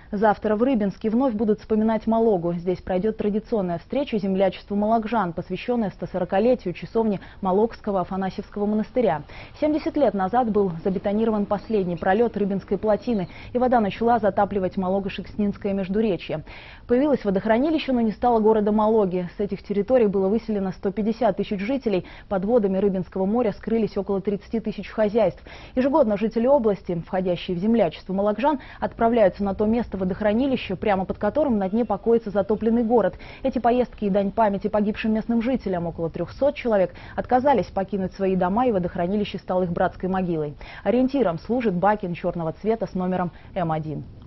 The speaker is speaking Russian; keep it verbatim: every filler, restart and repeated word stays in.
Завтра в Рыбинске вновь будут вспоминать Малогу. Здесь пройдет традиционная встреча землячеству малагжан, посвященная стосорокалетию часовни Малогского Афанасьевского монастыря. семьдесят лет назад был забетонирован последний пролет Рыбинской плотины, и вода начала затапливать Малого-Шекснинское междуречье. Появилось водохранилище, но не стало города Малоги. С этих территорий было выселено сто пятьдесят тысяч жителей. Под водами Рыбинского моря скрылись около тридцати тысяч хозяйств. Ежегодно жители области, входящие в землячество малагжан, отправляются на то место водохранилища, прямо под которым на дне покоится затопленный город. Эти поездки и дань памяти погибшим местным жителям. Около трёхсот человек отказались покинуть свои дома, и водохранилище стало их братской могилой. Ориентиром служит бакин черного цвета с номером М один.